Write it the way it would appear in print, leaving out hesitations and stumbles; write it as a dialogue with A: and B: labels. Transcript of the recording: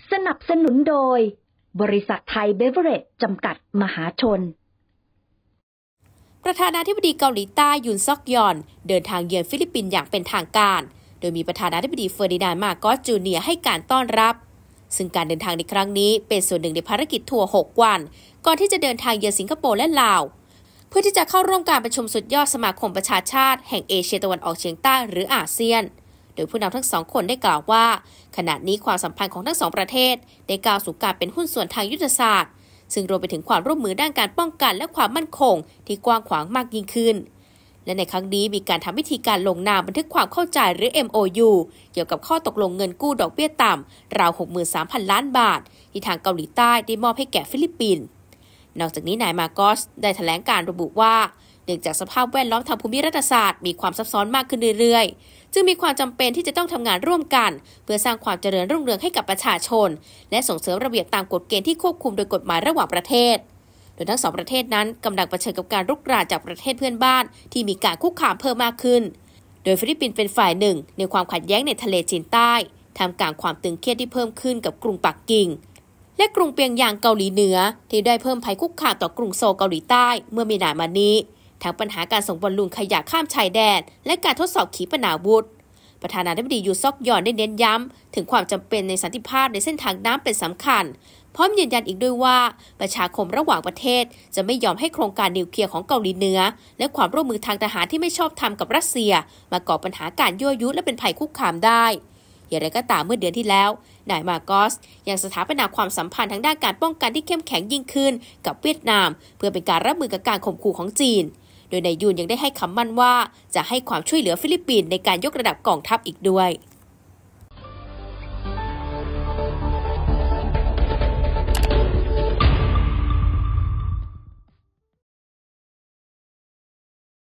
A: สนับสนุนโดยบริษัทไทยเบเวอเรจจำกัดมหาชน
B: ประธานาธิบดีเกาหลีใต้ยุนซอกยอนเดินทางเยือนฟิลิปปินส์อย่างเป็นทางการโดยมีประธานาธิบดีเฟอร์ดินานด์ มาโกส จูเนียร์ให้การต้อนรับซึ่งการเดินทางในครั้งนี้เป็นส่วนหนึ่งในภารกิจทัวร์ 6 วันก่อนที่จะเดินทางเยือนสิงคโปร์และลาวเพื่อที่จะเข้าร่วมการประชุมสุดยอดสมาคมประชาชาติแห่งเอเชียตะวันออกเฉียงใต้หรืออาเซียนโดยผู้นำทั้งสองคนได้กล่าวว่าขณะนี้ความสัมพันธ์ของทั้งสองประเทศได้ก้าวสู่การเป็นหุ้นส่วนทางยุทธศาสตร์ซึ่งรวมไปถึงความร่วมมือด้านการป้องกันและความมั่นคงที่กว้างขวางมากยิ่งขึ้นและในครั้งนี้มีการทำพิธีการลงนามบันทึกความเข้าใจหรือ MOU เกี่ยวกับข้อตกลงเงินกู้ดอกเบี้ยต่ำราว 63,000 ล้านบาทที่ทางเกาหลีใต้ได้มอบให้แก่ฟิลิปปินส์นอกจากนี้นายมาโกสได้แถลงการระบุว่าเนื่องจากสภาพแวดล้อมทางภูมิรัฐศาสตร์มีความซับซ้อนมากขึ้นเรื่อยๆจึงมีความจำเป็นที่จะต้องทำงานร่วมกันเพื่อสร้างความเจริญรุ่งเรืองให้กับประชาชนและส่งเสริมระเบียบตามกฎเกณฑ์ที่ควบคุมโดยกฎหมายระหว่างประเทศโดยทั้งสองประเทศนั้นกำลังเผชิญกับการรุกรานจากประเทศเพื่อนบ้านที่มีการคุกคามเพิ่มมากขึ้นโดยฟิลิปปินส์เป็นฝ่ายหนึ่งในความขัดแย้งในทะเลจีนใต้ท่ามกลางความตึงเครียดที่เพิ่มขึ้นกับกรุงปักกิ่งและกรุงเปียงยางเกาหลีเหนือที่ได้เพิ่มภัยคุกคามต่อกรุงโซลเกาหลีใต้เมื่อมีนามานี้ทั้งปัญหาการส่งบอลลูนขยะข้ามชายแดนและการทดสอบขีปนาวุธประธานาธิบดียูซอกยอนได้เน้นย้ำถึงความจำเป็นในสันติภาพในเส้นทางน้ำเป็นสำคัญพร้อมยืนยันอีกด้วยว่าประชาคมระหว่างประเทศจะไม่ยอมให้โครงการนิวเคลียร์ของเกาหลีเหนือและความร่วมมือทางทหารที่ไม่ชอบธรรมกับรัสเซียมาก่อปัญหาการยั่วยุและเป็นภัยคุกคามได้อย่างไรก็ตามเมื่อเดือนที่แล้วนายมาโกสยังสถาปนาความสัมพันธ์ทางด้านการป้องกันที่เข้มแข็งยิ่งขึ้นกับเวียดนามเพื่อเป็นการรับมือกับการข่มขู่ของจีนโดยนายยูนยังได้ให้คำมั่นว่าจะให้ความช่วยเหลือฟิลิปปินส์ในการยกระดับกองทัพอีกด้วย